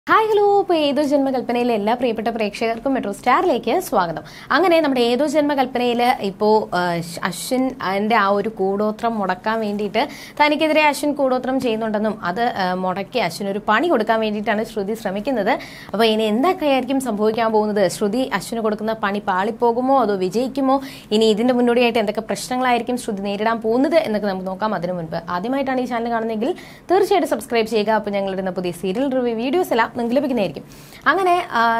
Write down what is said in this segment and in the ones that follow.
Hi hello ഇപ്പോൾ ഏതോ ജന്മകൽപ്പനയിലെ എല്ലാ പ്രിയപ്പെട്ട പ്രേക്ഷകർക്കും മെട്രോ സ്റ്റാറിലേക്ക് സ്വാഗതം. അങ്ങനെ നമ്മുടെ ഏതോ ജന്മകൽപ്പനയിൽ ഇപ്പോൾ അശ്വിൻ അതിൻ്റെ ആ ഒരു കൂടോത്രം മുടക്കാൻ വേണ്ടിയിട്ട് തനിക്കെതിരെ അശ്വിൻ കൂടോത്രം ചെയ്യുന്നുണ്ടെന്നും അത് മുടക്കി അശ്വിൻ ഒരു പണി കൊടുക്കാൻ വേണ്ടിയിട്ടാണ് ശ്രുതി ശ്രമിക്കുന്നത്. അപ്പോൾ ഇനി എന്തൊക്കെയായിരിക്കും സംഭവിക്കാൻ പോകുന്നത്? ശ്രുതി അശ്വിന് കൊടുക്കുന്ന പണി പാളിപ്പോകുമോ അതോ വിജയിക്കുമോ? ഇനി ഇതിൻ്റെ മുന്നോടിയായിട്ട് എന്തൊക്കെ പ്രശ്നങ്ങളായിരിക്കും ശ്രുതി നേരിടാൻ പോകുന്നത് എന്നൊക്കെ നമുക്ക് നോക്കാം. അതിനു മുൻപ് ആദ്യമായിട്ടാണ് ഈ ചാനൽ കാണുന്നതെങ്കിൽ തീർച്ചയായിട്ടും സബ്സ്ക്രൈബ് ചെയ്യുക. അപ്പോൾ ഞങ്ങളിടുന്ന പുതിയ സീരിയൽ റിവ്യൂ വീഡിയോസ് എല്ലാം നിങ്ങൾക്ക് ലഭിക്കുന്നതായിരിക്കും. അങ്ങനെ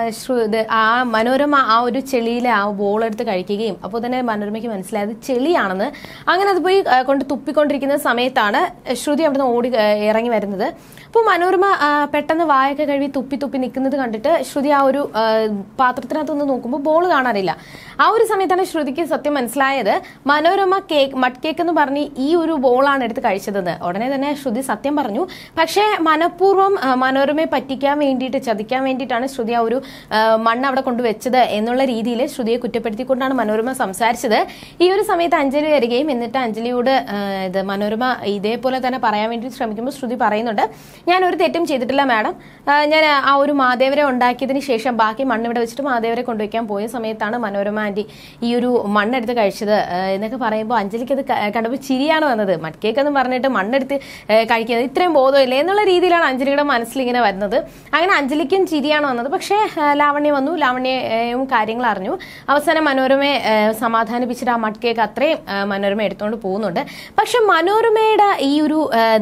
ആ മനോരമ ആ ഒരു ചെളിയിൽ ആ ബോൾ എടുത്ത് കഴിക്കുകയും അപ്പോൾ തന്നെ മനോരമയ്ക്ക് മനസ്സിലായത് ചെളിയാണെന്ന്. അങ്ങനെ അത് പോയി കൊണ്ട് തുപ്പിക്കൊണ്ടിരിക്കുന്ന സമയത്താണ് ശ്രുതി അവിടുന്ന് ഇറങ്ങി വരുന്നത്. അപ്പോൾ മനോരമ പെട്ടെന്ന് വായൊക്കെ കഴുകി തുപ്പി നിൽക്കുന്നത് കണ്ടിട്ട് ശ്രുതി ആ ഒരു പാത്രത്തിനകത്തൊന്ന് നോക്കുമ്പോൾ ബോൾ കാണാനില്ല. ആ ഒരു സമയത്താണ് ശ്രുതിക്ക് സത്യം മനസ്സിലായത് മനോരമ മഡ് കേക്ക് എന്ന് പറഞ്ഞ് ഈ ഒരു ബോളാണ് എടുത്ത് കഴിച്ചതെന്ന്. ഉടനെ തന്നെ ശ്രുതി സത്യം പറഞ്ഞു. പക്ഷേ മനഃപൂർവ്വം മനോരമയെ പറ്റിക്കാൻ വേണ്ടിയിട്ട് ചതിക്കാൻ വേണ്ടിയിട്ടാണ് ശ്രുതി ആ ഒരു മണ്ണ് അവിടെ കൊണ്ടുവച്ചത് എന്നുള്ള രീതിയിൽ ശ്രുതിയെ കുറ്റപ്പെടുത്തിക്കൊണ്ടാണ് മനോരമ സംസാരിച്ചത്. ഈ ഒരു സമയത്ത് അഞ്ജലി വരികയും എന്നിട്ട് അഞ്ജലിയോട് മനോരമ ഇതേപോലെ തന്നെ പറയാൻ വേണ്ടി ശ്രമിക്കുമ്പോൾ ശ്രുതി പറയുന്നുണ്ട്, ഞാൻ ഒരു തെറ്റും ചെയ്തിട്ടില്ല മാഡം. ഞാൻ ആ ഒരു മാദേവരെ ഉണ്ടാക്കിയതിന് ശേഷം ബാക്കി മണ്ണ് ഇവിടെ വെച്ചിട്ട് മാദേവരെ കൊണ്ടുവയ്ക്കാൻ പോയ സമയത്താണ് മനോരമ ആൻറ്റി ഈ ഒരു മണ്ണെടുത്ത് കഴിച്ചത് എന്നൊക്കെ പറയുമ്പോൾ അഞ്ജലിക്ക് അത് കണ്ടപ്പോൾ ചിരിയാണ് വന്നത്. മഡ് കേക്ക് എന്ന് പറഞ്ഞിട്ട് മണ്ണെടുത്ത് കഴിക്കുന്നത് ഇത്രയും ബോധമില്ലേ എന്നുള്ള രീതിയിലാണ് അഞ്ജലിയുടെ മനസ്സിലിങ്ങനെ വരുന്നത്. അങ്ങനെ അഞ്ജലിക്കും ചിരിയാണ് വന്നത്. പക്ഷേ ലാവണ്യ വന്നു, ലാവണ്യയും കാര്യങ്ങൾ അറിഞ്ഞു. അവസാനം മനോരമയെ സമാധാനിപ്പിച്ചിട്ട് ആ മഡ് കേക്ക് അത്രയും മനോരമ എടുത്തുകൊണ്ട് പോകുന്നുണ്ട്. പക്ഷെ മനോരമയുടെ ഈ ഒരു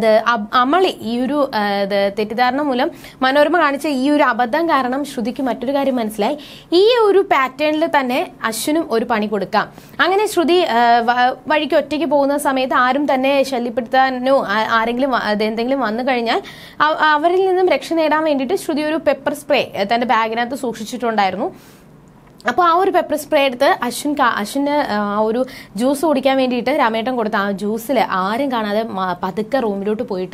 അമളി, ഈ ഒരു തെറ്റിദ്ധാരണ മൂലം മനോരമ കാണിച്ച ഈ ഒരു അബദ്ധം കാരണം ശ്രുതിക്ക് മറ്റൊരു കാര്യം മനസ്സിലായി. ഈ ഒരു പാറ്റേണിൽ തന്നെ അശ്വിനും ഒരു പണി കൊടുക്കാം. അങ്ങനെ ശ്രുതി വഴിക്ക് ഒറ്റയ്ക്ക് പോകുന്ന സമയത്ത് ആരും തന്നെ ശല്യപ്പെടുത്താനോ ആരെങ്കിലും എന്തെങ്കിലും വന്നു കഴിഞ്ഞാൽ അവരിൽ നിന്നും രക്ഷ നേടാൻ വേണ്ടിയിട്ട് ശ്രുതി ഒരു പെപ്പർ സ്പ്രേ തന്റെ ബാഗിനകത്ത് സൂക്ഷിച്ചിട്ടുണ്ടായിരുന്നു. അപ്പോൾ ആ ഒരു പെപ്പർ സ്പ്രേ എടുത്ത് അശ്വിന് ആ ഒരു ജ്യൂസ് കുടിക്കാൻ വേണ്ടിയിട്ട് രാമേട്ടൻ കൊടുത്ത ആ ജ്യൂസിൽ ആരും കാണാതെ പതുക്കെ റൂമിലോട്ട് പോയിട്ട്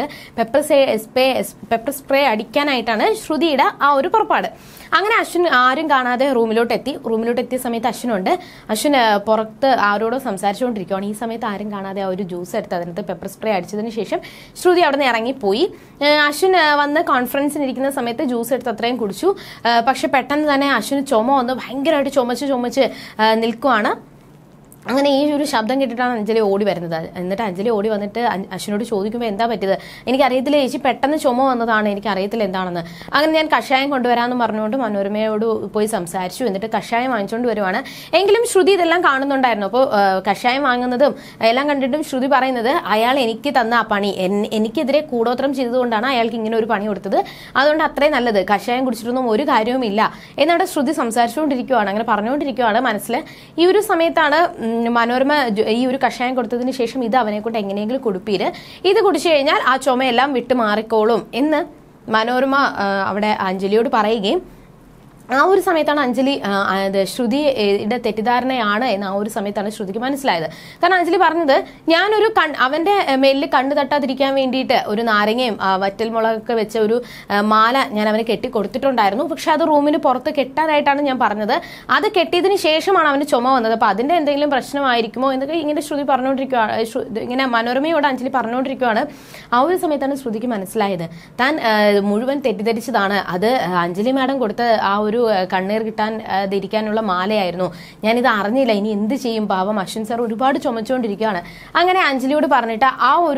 പെപ്പർ സ്പ്രേ അടിക്കാനായിട്ടാണ് ശ്രുതിയുടെ ആ ഒരു പുറപ്പാട്. അങ്ങനെ അശ്വിൻ ആരും കാണാതെ റൂമിലോട്ട് എത്തിയ സമയത്ത് അശ്വിൻ പുറത്ത് ആരോടോ സംസാരിച്ചുകൊണ്ടിരിക്കുകയാണ്. ഈ സമയത്ത് ആരും കാണാതെ ആ ഒരു ജ്യൂസ് എടുത്ത് അതിനകത്ത് പെപ്പർ സ്പ്രേ അടിച്ചതിന് ശേഷം ശ്രുതി അവിടെ നിന്ന് ഇറങ്ങിപ്പോയി. അശ്വിൻ വന്ന് കോൺഫറൻസിന് ഇരിക്കുന്ന സമയത്ത് ജ്യൂസ് എടുത്ത് അത്രയും കുടിച്ചു. പക്ഷെ പെട്ടെന്ന് തന്നെ അശ്വിന് ചുമ വന്ന് ഭയങ്കരമായിട്ട് ചുമച്ച് നിൽക്കുവാണ്. അങ്ങനെ ഈ ഒരു ശബ്ദം കേട്ടിട്ടാണ് അഞ്ജലി ഓടി വരുന്നത്. എന്നിട്ട് അഞ്ജലി ഓടി വന്നിട്ട് അശ്വിനോട് ചോദിക്കുമ്പോൾ എന്താ പറ്റിയത്? എനിക്കറിയത്തില്ല ചേച്ചി, പെട്ടെന്ന് ചുമ വന്നതാണ്, എനിക്കറിയത്തില്ല എന്താണെന്ന്. അങ്ങനെ ഞാൻ കഷായം കൊണ്ടുവരാമെന്ന് പറഞ്ഞുകൊണ്ട് മനോരമയോട് പോയി സംസാരിച്ചു. എന്നിട്ട് കഷായം വാങ്ങിച്ചുകൊണ്ട് വരുവാണ്. എങ്കിലും ശ്രുതി ഇതെല്ലാം കാണുന്നുണ്ടായിരുന്നു. അപ്പോൾ കഷായം വാങ്ങുന്നതും എല്ലാം കണ്ടിട്ടും ശ്രുതി പറയുന്നത് അയാൾ എനിക്ക് തന്ന ആ പണി, എനിക്കെതിരെ കൂടോത്രം ചെയ്തതുകൊണ്ടാണ് അയാൾക്ക് ഇങ്ങനെ ഒരു പണി കൊടുത്തത്, അതുകൊണ്ട് അത്രയും നല്ലത്, കഷായം കുടിച്ചിട്ടൊന്നും ഒരു കാര്യവുമില്ല എന്നവിടെ ശ്രുതി സംസാരിച്ചുകൊണ്ടിരിക്കുവാണ്. അങ്ങനെ പറഞ്ഞുകൊണ്ടിരിക്കുവാണ് മനസ്സിൽ. ഈ ഒരു സമയത്താണ് മനോരമ ഈ ഒരു കഷായം കൊടുത്തതിന് ശേഷം ഇത് അവനെ കൊണ്ട് എങ്ങനെയെങ്കിലും കുടിപ്പീര്, ഇത് കുടിച്ചു കഴിഞ്ഞാൽ ആ ചുമയെല്ലാം വിട്ടു മാറിക്കോളും എന്ന് മനോരമ അവിടെ അഞ്ജലിയോട് പറയുകയും ആ ഒരു സമയത്താണ് അഞ്ജലി ശ്രുതിയുടെ തെറ്റിദ്ധാരണയാണ് എന്ന് ആ ഒരു സമയത്താണ് ശ്രുതിക്ക് മനസ്സിലായത്. കാരണം അഞ്ജലി പറഞ്ഞത് ഞാനൊരു അവന്റെ മേലിൽ കണ്ണു തട്ടാതിരിക്കാൻ വേണ്ടിയിട്ട് ഒരു നാരങ്ങയും വറ്റൽമുളകൊക്കെ വെച്ച ഒരു മാല ഞാൻ അവന് കെട്ടി കൊടുത്തിട്ടുണ്ടായിരുന്നു. പക്ഷെ അത് റൂമിന് പുറത്ത് കെട്ടാനായിട്ടാണ് ഞാൻ പറഞ്ഞത്. അത് കെട്ടിയതിന് ശേഷമാണ് അവന് ചുമ വന്നത്. അപ്പൊ അതിന്റെ എന്തെങ്കിലും പ്രശ്നമായിരിക്കുമോ എന്നൊക്കെ ഇങ്ങനെ ശ്രുതി പറഞ്ഞുകൊണ്ടിരിക്കുകയാണ്. ഇങ്ങനെ മനോരമയോട് അഞ്ജലി പറഞ്ഞുകൊണ്ടിരിക്കുകയാണ്. ആ ഒരു സമയത്താണ് ശ്രുതിക്ക് മനസ്സിലായത് താൻ മുഴുവൻ തെറ്റിദ്ധരിച്ചതാണ്. അത് അഞ്ജലി മാഡം കൊടുത്ത ആ ഒരു കണ്ണീർ കിട്ടാതിരിക്കാനുള്ള മാലയായിരുന്നു. ഞാനിത് അറിഞ്ഞില്ല, ഇനി എന്ത് ചെയ്യും, പാവം അശ്വിൻ സാർ ഒരുപാട് ചുമച്ചുകൊണ്ടിരിക്കുകയാണ്. അങ്ങനെ അഞ്ജലിയോട് പറഞ്ഞിട്ട്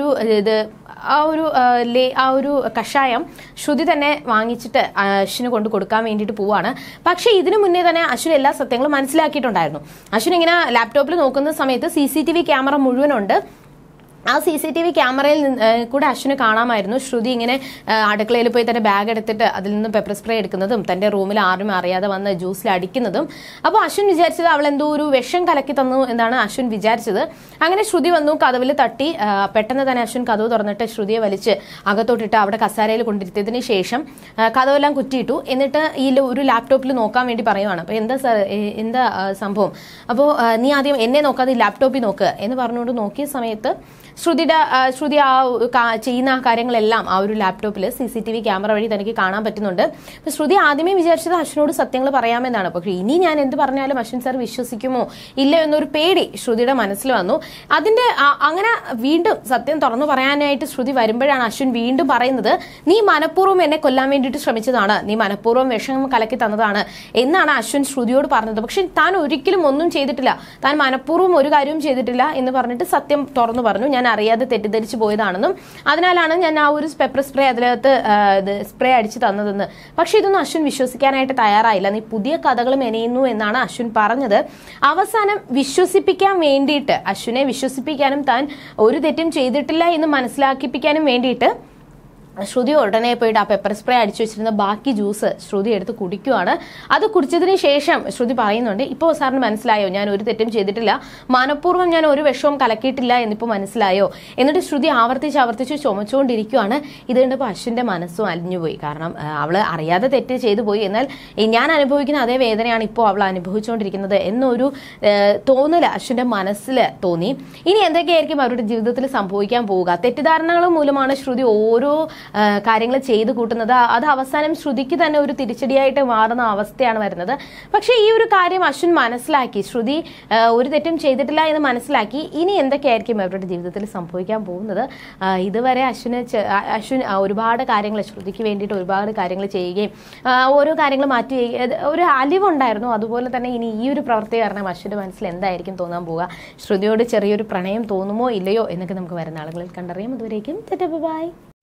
ആ ഒരു കഷായം ശ്രുതി തന്നെ വാങ്ങിച്ചിട്ട് അശ്വിന് കൊണ്ട് കൊടുക്കാൻ വേണ്ടിയിട്ട് പോവാണ്. പക്ഷെ ഇതിനു മുന്നേ തന്നെ അശ്വിൻ എല്ലാ സത്യങ്ങളും മനസ്സിലാക്കിയിട്ടുണ്ടായിരുന്നു. അശ്വിൻ ഇങ്ങനെ ലാപ്ടോപ്പിൽ നോക്കുന്ന സമയത്ത് CCTV ക്യാമറ മുഴുവനുണ്ട്. ആ CCTV ക്യാമറയിൽ കൂടെ അശ്വിന് കാണാമായിരുന്നു ശ്രുതി ഇങ്ങനെ അടുക്കളയിൽ പോയി തന്റെ ബാഗ് എടുത്തിട്ട് അതിൽ നിന്ന് പെപ്പർ സ്പ്രേ എടുക്കുന്നതും തന്റെ റൂമിൽ ആരും അറിയാതെ വന്ന് ജ്യൂസിൽ അടിക്കുന്നതും. അപ്പോൾ അശ്വിൻ വിചാരിച്ചത് അവൾ എന്തോ ഒരു വിഷം കലക്കി തന്നു എന്നാണ് അശ്വിൻ വിചാരിച്ചത്. അങ്ങനെ ശ്രുതി വന്നു, കതവിൽ തട്ടി. പെട്ടെന്ന് തന്നെ അശ്വിൻ കതവ് തുറന്നിട്ട് ശ്രുതിയെ വലിച്ച് അകത്തോട്ടിട്ട് അവിടെ കസാരയിൽ കൊണ്ടിരുത്തിയതിന് ശേഷം കതവെല്ലാം കുറ്റിയിട്ടു. എന്നിട്ട് ഈ ഒരു ലാപ്ടോപ്പിൽ നോക്കാൻ വേണ്ടി പറയുവാണ്. അപ്പോൾ എന്താ സംഭവം? അപ്പോൾ നീ ആദ്യം എന്നെ നോക്കാതെ ലാപ്ടോപ്പിൽ നോക്ക് എന്ന് പറഞ്ഞുകൊണ്ട് നോക്കിയ സമയത്ത് ശ്രുതി ചെയ്യുന്ന കാര്യങ്ങളെല്ലാം ആ ഒരു ലാപ്ടോപ്പിൽ CCTV ക്യാമറ വഴി തനിക്ക് കാണാൻ പറ്റുന്നുണ്ട്. അപ്പൊ ശ്രുതി ആദ്യമേ വിചാരിച്ചത് അശ്വിനോട് സത്യങ്ങൾ പറയാമെന്നാണ്. പക്ഷെ ഇനി ഞാൻ എന്ത് പറഞ്ഞാലും അശ്വിൻ സാർ വിശ്വസിക്കുമോ ഇല്ല എന്നൊരു പേടി ശ്രുതിയുടെ മനസ്സിൽ വന്നു. അങ്ങനെ വീണ്ടും സത്യം തുറന്നു പറയാനായിട്ട് ശ്രുതി വരുമ്പോഴാണ് അശ്വിൻ വീണ്ടും പറയുന്നത്, നീ മനഃപൂർവ്വം എന്നെ കൊല്ലാൻ വേണ്ടിയിട്ട് ശ്രമിച്ചതാണ്, നീ മനഃപൂർവ്വം വിഷം കലക്കി തന്നതാണ് എന്നാണ് അശ്വിൻ ശ്രുതിയോട് പറഞ്ഞത്. പക്ഷെ താൻ ഒരിക്കലും ഒന്നും ചെയ്തിട്ടില്ല, താൻ മനഃപൂർവ്വം ഒരു കാര്യവും ചെയ്തിട്ടില്ല എന്ന് പറഞ്ഞിട്ട് സത്യം തുറന്നു പറഞ്ഞു. ഞാൻ അറിയാതെ തെറ്റിദ്ധരിച്ചു പോയതാണെന്നും അതിനാലാണ് ഞാൻ ആ ഒരു പെപ്പർ സ്പ്രേ അതിനകത്ത് സ്പ്രേ അടിച്ചു തന്നതെന്ന്. പക്ഷെ ഇതൊന്നും അശ്വിൻ വിശ്വസിക്കാനായിട്ട് തയ്യാറായില്ല. നീ പുതിയ കഥകൾ മെനയുന്നു എന്നാണ് അശ്വിൻ പറഞ്ഞത്. അവസാനം വിശ്വസിപ്പിക്കാൻ വേണ്ടിയിട്ട്, അശ്വിനെ വിശ്വസിപ്പിക്കാനും താൻ ഒരു തെറ്റും ചെയ്തിട്ടില്ല എന്ന് മനസ്സിലാക്കിപ്പിക്കാനും വേണ്ടിയിട്ട് ശ്രുതി ഉടനെ പോയിട്ട് ആ പെപ്പർ സ്പ്രേ അടിച്ചു വെച്ചിരുന്ന ബാക്കി ജ്യൂസ് ശ്രുതി എടുത്ത് കുടിക്കുവാണ്. അത് കുടിച്ചതിന് ശേഷം ശ്രുതി പറയുന്നുണ്ട്, ഇപ്പോൾ സാറിന് മനസ്സിലായോ ഞാൻ ഒരു തെറ്റും ചെയ്തിട്ടില്ല, മനഃപൂർവ്വം ഞാൻ ഒരു വിഷവും കലക്കിയിട്ടില്ല എന്നിപ്പോൾ മനസ്സിലായോ? എന്നിട്ട് ശ്രുതി ആവർത്തിച്ച് ചുമച്ചുകൊണ്ടിരിക്കുവാണ്. ഇത് കണ്ടപ്പോൾ അശ്വിന്റെ മനസ്സും അലിഞ്ഞുപോയി. കാരണം അവള് അറിയാതെ തെറ്റ് ചെയ്തു പോയി, എന്നാൽ ഞാൻ അനുഭവിക്കുന്ന അതേ വേദനയാണ് ഇപ്പോൾ അവൾ അനുഭവിച്ചുകൊണ്ടിരിക്കുന്നത് എന്നൊരു തോന്നല് അശ്വിന്റെ മനസ്സിൽ തോന്നി. ഇനി എന്തൊക്കെയായിരിക്കും അവരുടെ ജീവിതത്തിൽ സംഭവിക്കാൻ പോവുക? തെറ്റിദ്ധാരണകൾ മൂലമാണ് ശ്രുതി ഓരോ കാര്യങ്ങൾ ചെയ്തു കൂട്ടുന്നത്. അത് അവസാനം ശ്രുതിക്ക് തന്നെ ഒരു തിരിച്ചടിയായിട്ട് മാറുന്ന അവസ്ഥയാണ് വരുന്നത്. പക്ഷെ ഈ ഒരു കാര്യം അശ്വിൻ മനസ്സിലാക്കി, ശ്രുതി ഒരു തെറ്റും ചെയ്തിട്ടില്ല എന്ന് മനസ്സിലാക്കി. ഇനി എന്തൊക്കെയായിരിക്കും അവരുടെ ജീവിതത്തിൽ സംഭവിക്കാൻ പോകുന്നത്? ഇതുവരെ അശ്വിൻ ഒരുപാട് കാര്യങ്ങൾ ശ്രുതിക്ക് വേണ്ടിയിട്ട് ഒരുപാട് കാര്യങ്ങൾ ചെയ്യുകയും ഓരോ കാര്യങ്ങൾ മാറ്റി ഒരു അലിവുണ്ടായിരുന്നു. അതുപോലെ തന്നെ ഇനി ഈ ഒരു പ്രവൃത്തി കാരണം അശ്വിന്റെ മനസ്സിൽ എന്തായിരിക്കും തോന്നാൻ പോവുക? ശ്രുതിയോട് ചെറിയൊരു പ്രണയം തോന്നുമോ ഇല്ലയോ എന്നൊക്കെ നമുക്ക് വരുന്ന ആളുകളിൽ കണ്ടറിയാം. അതുവരേക്കും ബൈ.